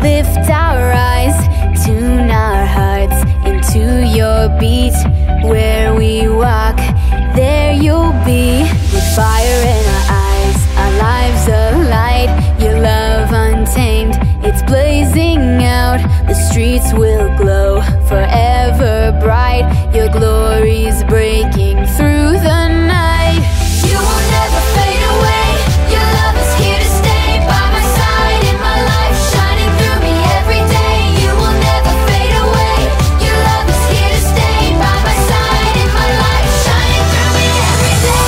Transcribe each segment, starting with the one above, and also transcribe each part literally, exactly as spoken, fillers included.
lift our eyes, tune our hearts into your beat. Where we walk, there you'll be. With fire in our eyes, our lives alight. Your love untamed, it's blazing out. The streets will glow forever bright. Your glory's breaking through the night. You will never fade away. Your love is here to stay. By my side in my life, shining through me every day. You will never fade away. Your love is here to stay. By my side in my life, shining through me every day.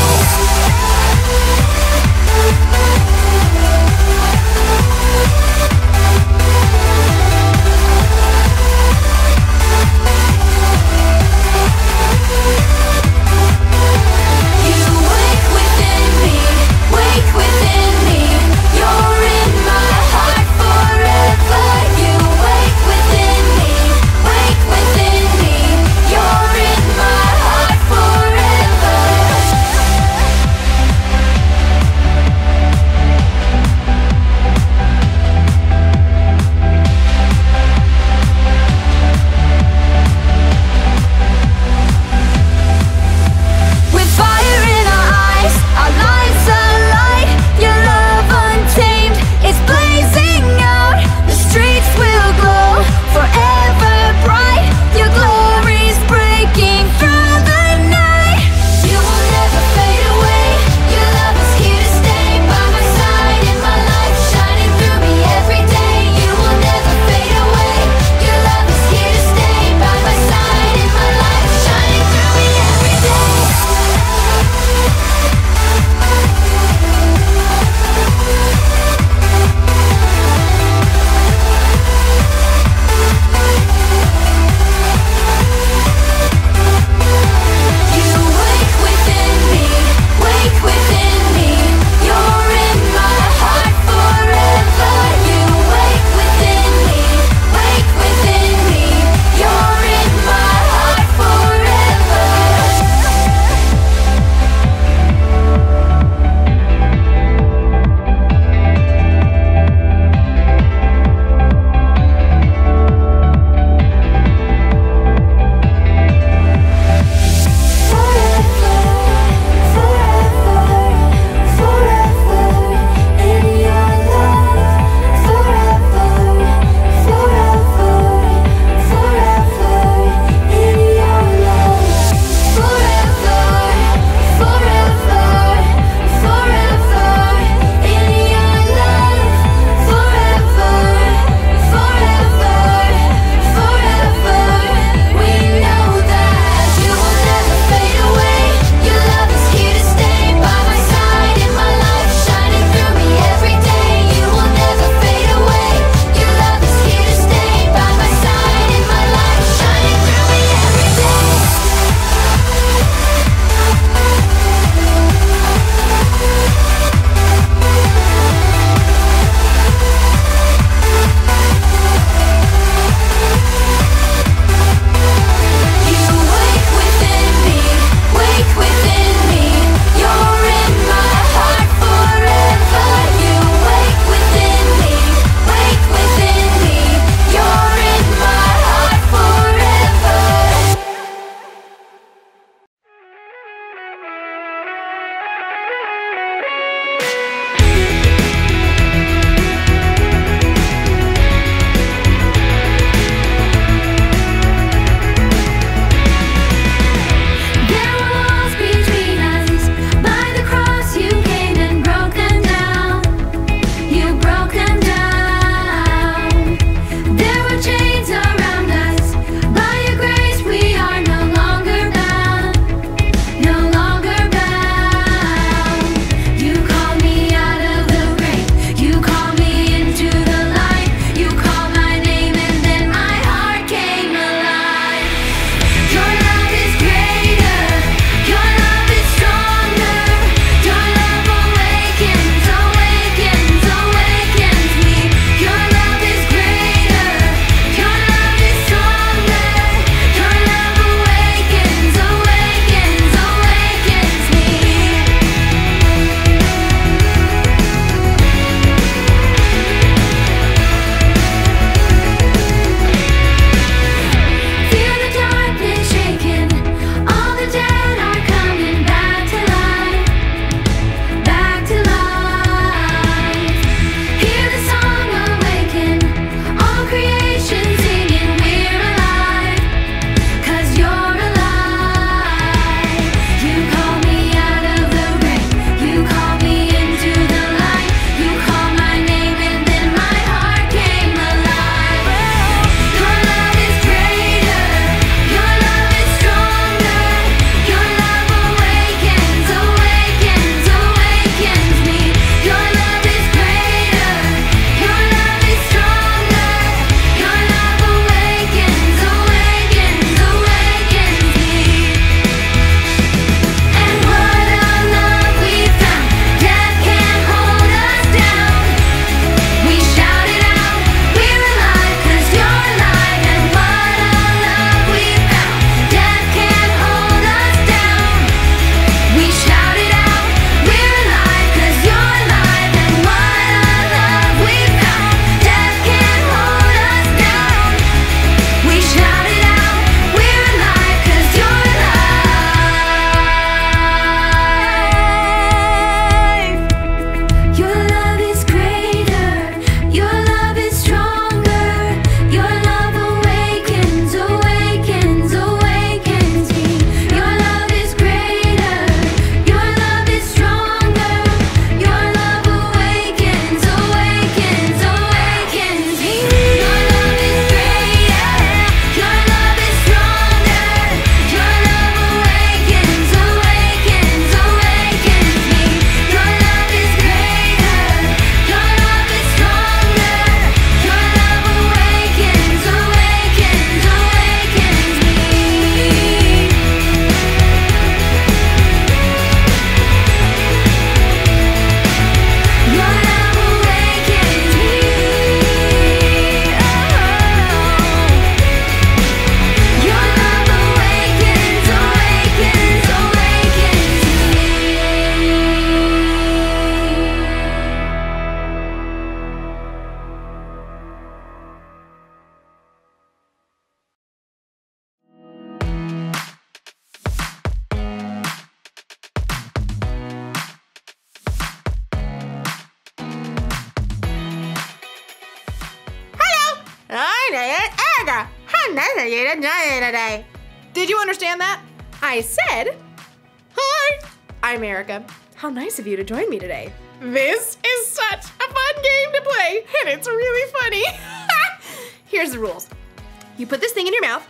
Erica, how nice of you to join me today. Did you understand that? I said, hi, I'm Erica. How nice of you to join me today. This is such a fun game to play, and it's really funny. Here's the rules. You put this thing in your mouth.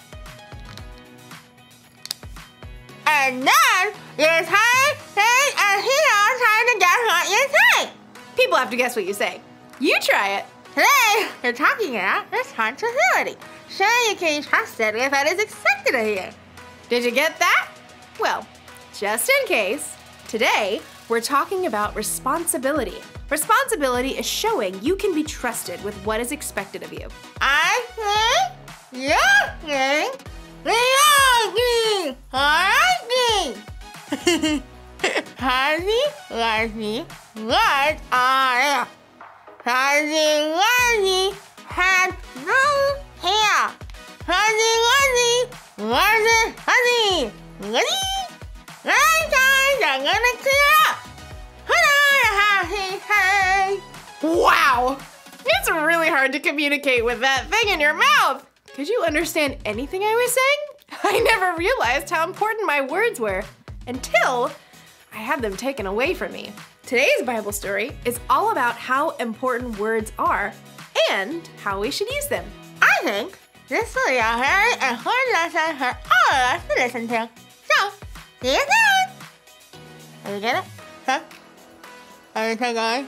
And then you say things and he's trying to guess what you say. People have to guess what you say. You try it. Today, you're talking about responsibility. So you can be trusted with what is expected of you. Did you get that? Well, just in case, today we're talking about responsibility. Responsibility is showing you can be trusted with what is expected of you. I think you're saying the alright. Hazy, lazy, what are Hazy, lazy, had no hair. Hazy, lazy, lazy, hazy, lazy. Nine times I'm gonna clear up. Wow! It's really hard to communicate with that thing in your mouth. Could you understand anything I was saying? I never realized how important my words were until I had them taken away from me. Today's Bible story is all about how important words are and how we should use them. I think this will be a very important lesson for all of us to listen to. So, see you soon! Did you get it? Huh? Everything going?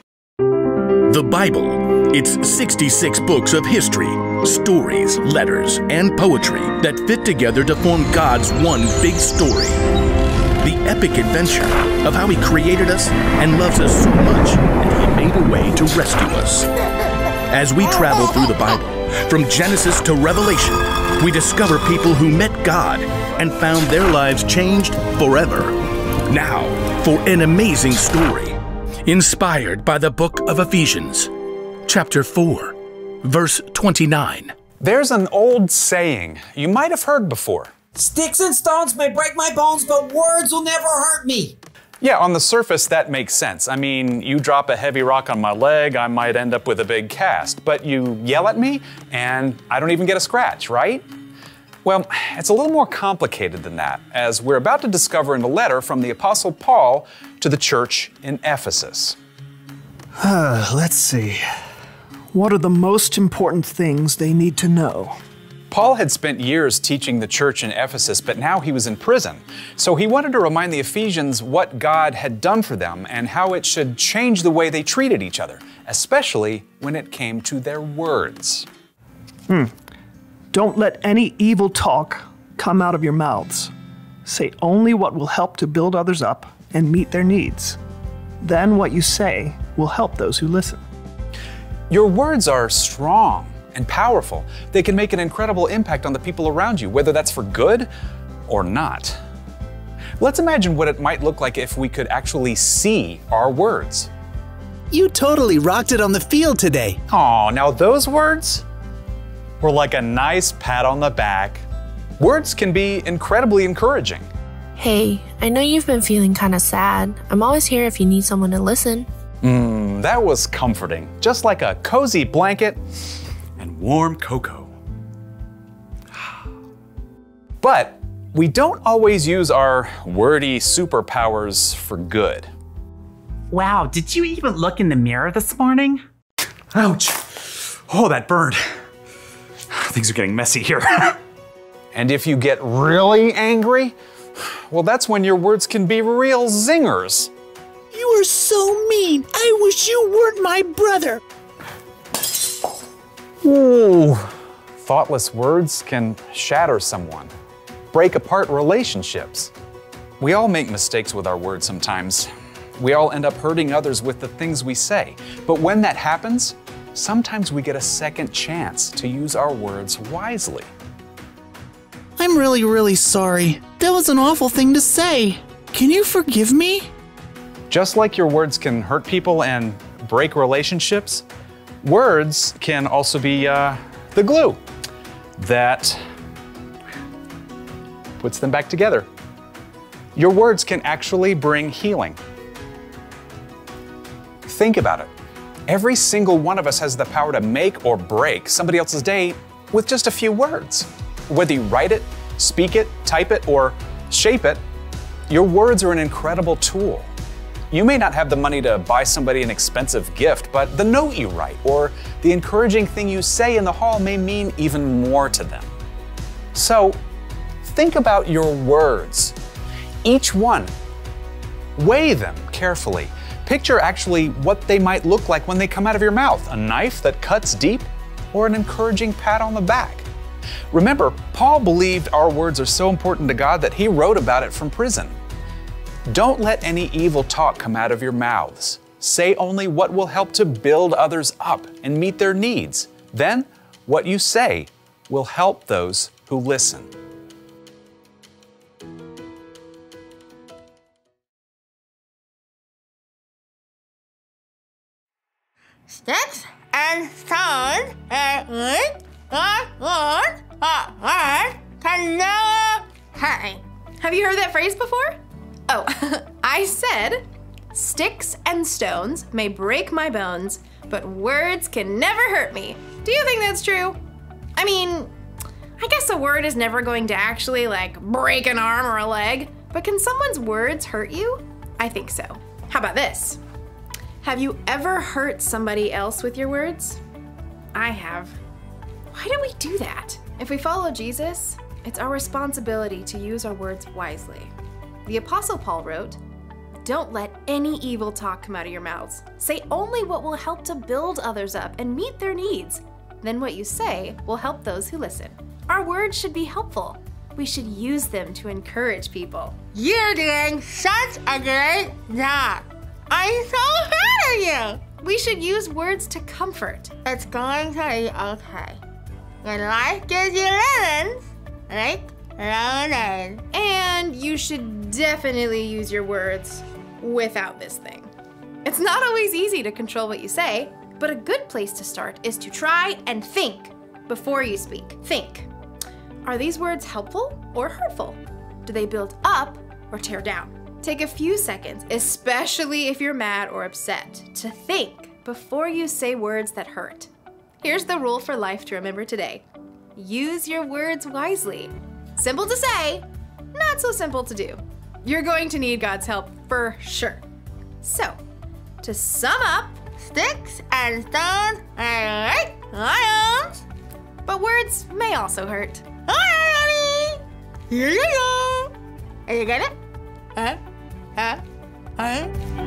The Bible. It's sixty-six books of history, stories, letters, and poetry that fit together to form God's one big story. The epic adventure of how He created us and loves us so much that He made a way to rescue us. As we travel through the Bible, from Genesis to Revelation, we discover people who met God and found their lives changed forever. Now, for an amazing story, inspired by the book of Ephesians, chapter four, verse twenty-nine. There's an old saying you might have heard before. Sticks and stones may break my bones, but words will never hurt me. Yeah, on the surface that makes sense. I mean, you drop a heavy rock on my leg, I might end up with a big cast. But you yell at me, and I don't even get a scratch, right? Well, it's a little more complicated than that, as we're about to discover in a letter from the Apostle Paul to the church in Ephesus. Uh, let's see. What are the most important things they need to know? Paul had spent years teaching the church in Ephesus, but now he was in prison. So he wanted to remind the Ephesians what God had done for them and how it should change the way they treated each other, especially when it came to their words. Hmm. Don't let any evil talk come out of your mouths. Say only what will help to build others up and meet their needs. Then what you say will help those who listen. Your words are strong and powerful. They can make an incredible impact on the people around you, whether that's for good or not. Let's imagine what it might look like if we could actually see our words. You totally rocked it on the field today. Aw, now those words were like a nice pat on the back. Words can be incredibly encouraging. Hey, I know you've been feeling kind of sad. I'm always here if you need someone to listen. Mmm, that was comforting. Just like a cozy blanket and warm cocoa. But we don't always use our wordy superpowers for good. Wow, did you even look in the mirror this morning? Ouch. Oh, that burned. Things are getting messy here. And if you get really angry, well, that's when your words can be real zingers. You are so mean. I wish you weren't my brother. Ooh. Thoughtless words can shatter someone, break apart relationships. We all make mistakes with our words sometimes. We all end up hurting others with the things we say. But when that happens, sometimes we get a second chance to use our words wisely. I'm really, really sorry. That was an awful thing to say. Can you forgive me? Just like your words can hurt people and break relationships, words can also be uh, the glue that puts them back together. Your words can actually bring healing. Think about it. Every single one of us has the power to make or break somebody else's day with just a few words. Whether you write it, speak it, type it, or shape it, your words are an incredible tool. You may not have the money to buy somebody an expensive gift, but the note you write or the encouraging thing you say in the hall may mean even more to them. So, think about your words. Each one. Weigh them carefully. Picture actually what they might look like when they come out of your mouth. A knife that cuts deep or an encouraging pat on the back. Remember, Paul believed our words are so important to God that he wrote about it from prison. Don't let any evil talk come out of your mouths. Say only what will help to build others up and meet their needs. Then, what you say will help those who listen. Sticks and stones and wood, wood, wood, wood can never hurt me. Have you heard that phrase before? Oh, I said, sticks and stones may break my bones, but words can never hurt me. Do you think that's true? I mean, I guess a word is never going to actually like break an arm or a leg, but can someone's words hurt you? I think so. How about this? Have you ever hurt somebody else with your words? I have. Why do we do that? If we follow Jesus, it's our responsibility to use our words wisely. The Apostle Paul wrote, "Don't let any evil talk come out of your mouths. Say only what will help to build others up and meet their needs. Then what you say will help those who listen." Our words should be helpful. We should use them to encourage people. You're doing such a great job. I'm so proud of you. We should use words to comfort. It's going to be okay. When life gives you lemons, like lemonade. And you should definitely use your words without this thing. It's not always easy to control what you say, but a good place to start is to try and think before you speak. Think. Are these words helpful or hurtful? Do they build up or tear down? Take a few seconds, especially if you're mad or upset, to think before you say words that hurt. Here's the rule for life to remember today. Use your words wisely. Simple to say, not so simple to do. You're going to need God's help for sure. So, to sum up, sticks and stones and like lions. But words may also hurt. Hi, Here you go. Are you get it? Huh? Huh? Huh?